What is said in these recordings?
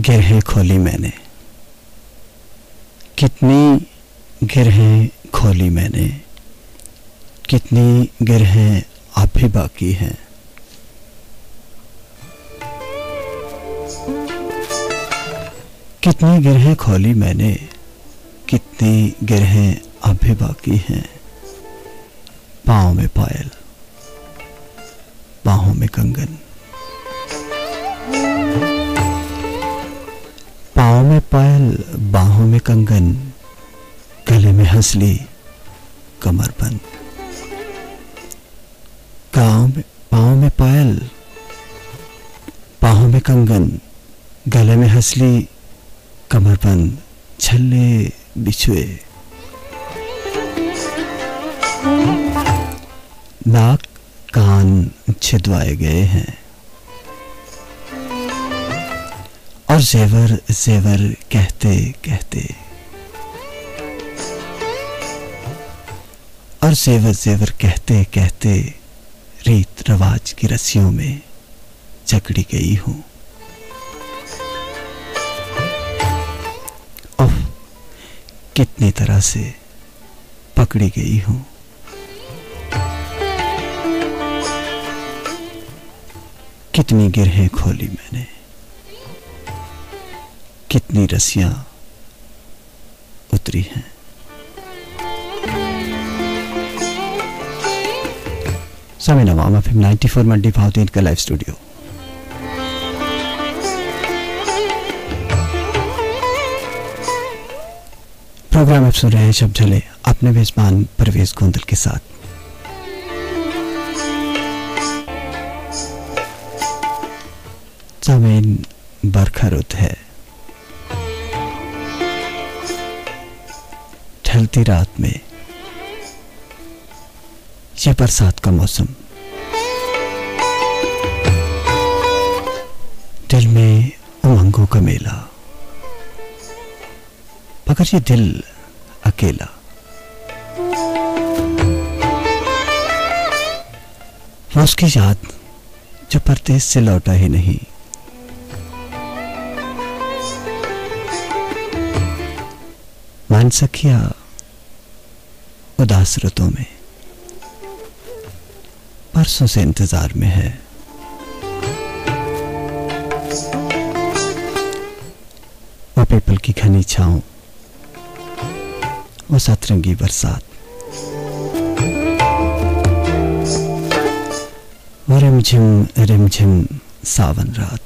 गिरहें खोली मैंने, कितनी गिरहें खोली मैंने, कितनी गिरहें अब भी बाकी हैं। कितनी गिरहें खोली मैंने, कितनी गिरहें अब भी बाकी हैं। पाँव में पायल, बाहों में कंगन, पाँव में पायल, बाहों में कंगन, गले में हंसली, कमरबंद। पाँव में पायल, बाहों में कंगन, गले में हंसली, कमरबंद, छल्ले बिछुए, नाक कान छिदवाए गए हैं और जेवर जेवर कहते कहते, और जेवर जेवर कहते कहते रीत रवाज की रस्सियों में जकड़ी गई हूं। ओह, कितनी तरह से पकड़ी गई हूं। कितनी गिरहें खोली मैंने, कितनी रस्सियां उतरी हैं। समय नवामा फिल्म 94 मंडी भावतीन का लाइव स्टूडियो। प्रोग्राम आप सुन रहे हैं शब्द झले अपने मेजबान परवेज गोंदल के साथ। ज़मीन बरखा रुत है, ढलती रात में ये बरसात का मौसम, दिल में उमंगों का मेला, मगर ये दिल अकेला। वो उसकी याद जो परदेस से लौटा ही नहीं, मान सखिया उदास रुतों में परसों से इंतजार में है। वो पीपल की घनी छांव, वो सतरंगी बरसात, वो रिमझिम सावन रात।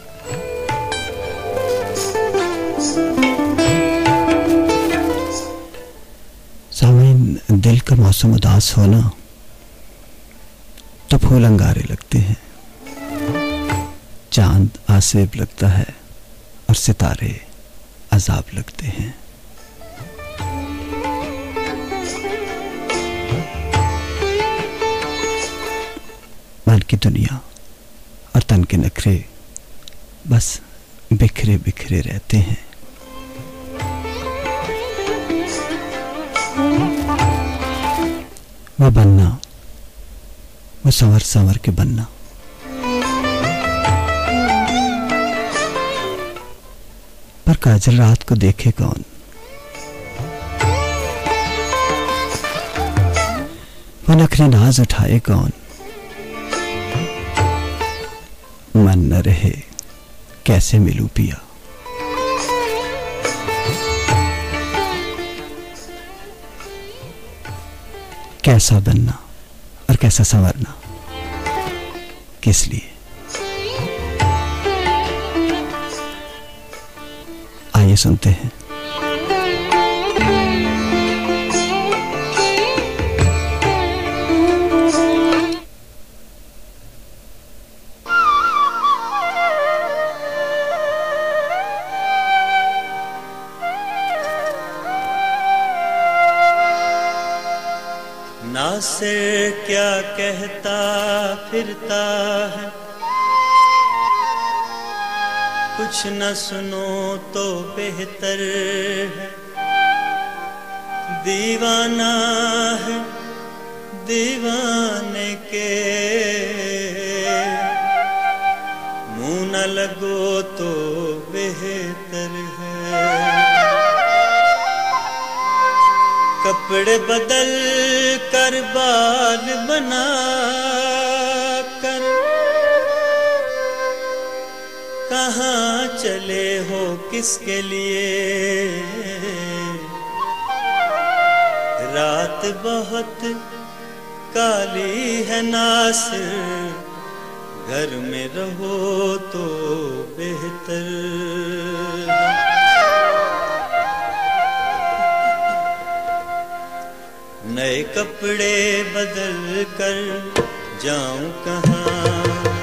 सामीन, दिल का मौसम उदास हो ना तो फूल अंगारे लगते हैं, चांद आसेब लगता है और सितारे अजाब लगते हैं। मन की दुनिया और तन के नखरे बस बिखरे बिखरे रहते हैं। वो बनना, वो संवर संवर के बनना, पर काजल रात को देखे कौन। वो नखरे नाज उठाए कौन। मन न रहे कैसे मिलूं पिया। कैसा बनना और कैसा संवरना, किस लिए? आइए सुनते हैं। नासिर क्या कहता फिरता है, कुछ न सुनो तो बेहतर है। दीवाना है दीवाने के, मुंह न लगो तो बेहतर कपड़े बदल कर बाल बना कर कहाँ चले हो किसके लिए? रात बहुत काली है नासिर, घर में रहो तो बेहतर। नए कपड़े बदल कर जाऊं कहाँ?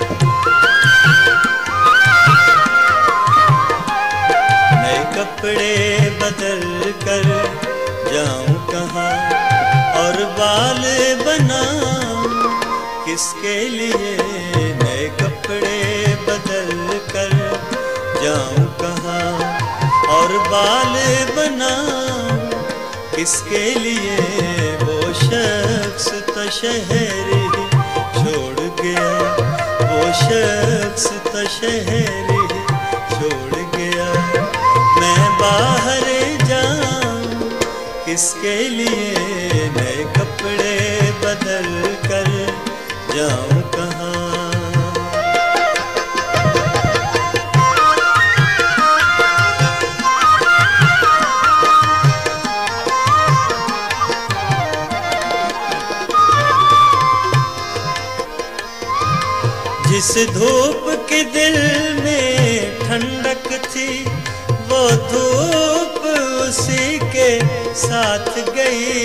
नए कपड़े बदल कर जाऊं कहाँ? और बाल बनाऊं किसके लिए? नए कपड़े बदल कर जाऊं कहाँ? और बाल बनाऊं किसके लिए? वो शख्स तो शहर ही छोड़ गया, वो शख्स तो शहर ही छोड़ गया। मैं बाहर जाऊं किसके लिए? नए कपड़े बदल कर जाऊं कहाँ? जिस धूप के दिल में ठंडक थी, वो धूप उसी के साथ गई।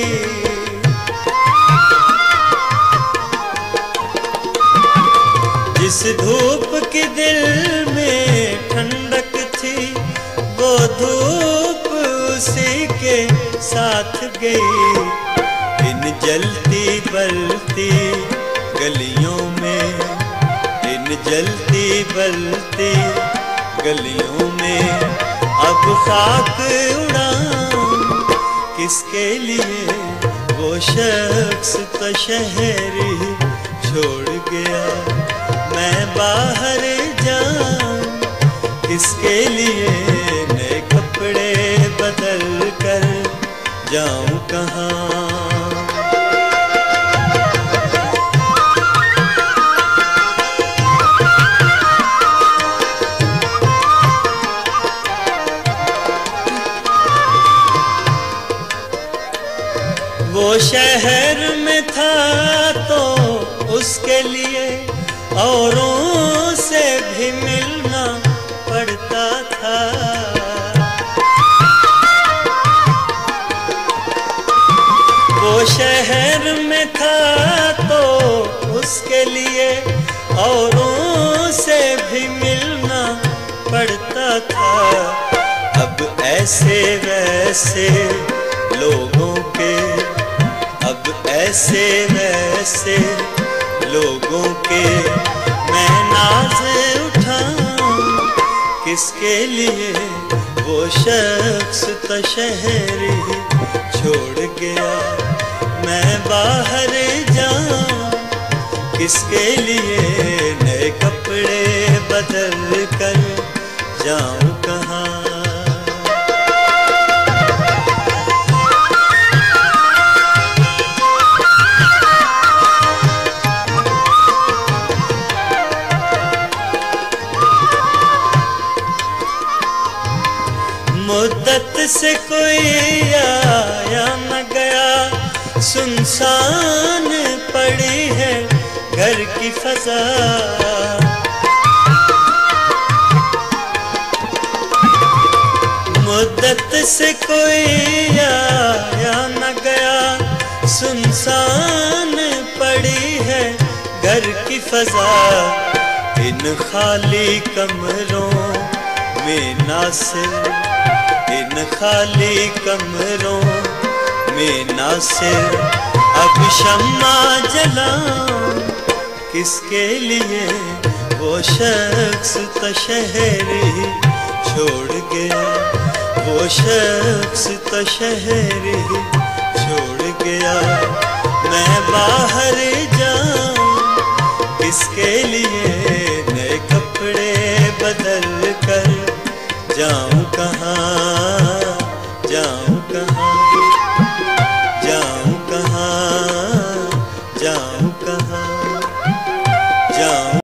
जिस धूप के दिल में ठंडक थी, वो धूप उसी के साथ गई। इन जलती बलती गलियों में, इन जलती बलती गलियों में अब खाक उड़ाऊं किसके लिए? वो शख्स तो शहर ही छोड़ गया। मैं बाहर जाऊं किसके लिए? नए कपड़े बदल कर जाऊं कहाँ? वो शहर में था तो उसके लिए औरों से भी मिलना पड़ता था। वो शहर में था तो उसके लिए औरों से भी मिलना पड़ता था। अब ऐसे वैसे लोगों के, अब ऐसे वैसे लोगों के मैं नाज उठाऊं किसके लिए? वो शख्स तो शहर ही छोड़ गया। मैं बाहर जाऊं किसके लिए? नए कपड़े बदल कर जाऊं कहाँ? मुद्दत से कोई आया न गया, सुनसान पड़ी है घर की फजा। मुद्दत से कोई आया न गया, सुनसान पड़ी है घर की फजा। इन खाली कमरों में नासिर, इन खाली कमरों में नासिर अब शम्मा जलाऊं किसके लिए? वो शख्स तो शहर ही छोड़ गया, वो शख्स तो शहर ही छोड़ गया। मैं बाहर जाऊं किसके लिए? नए कपड़े बदल कर जाऊं कहाँ?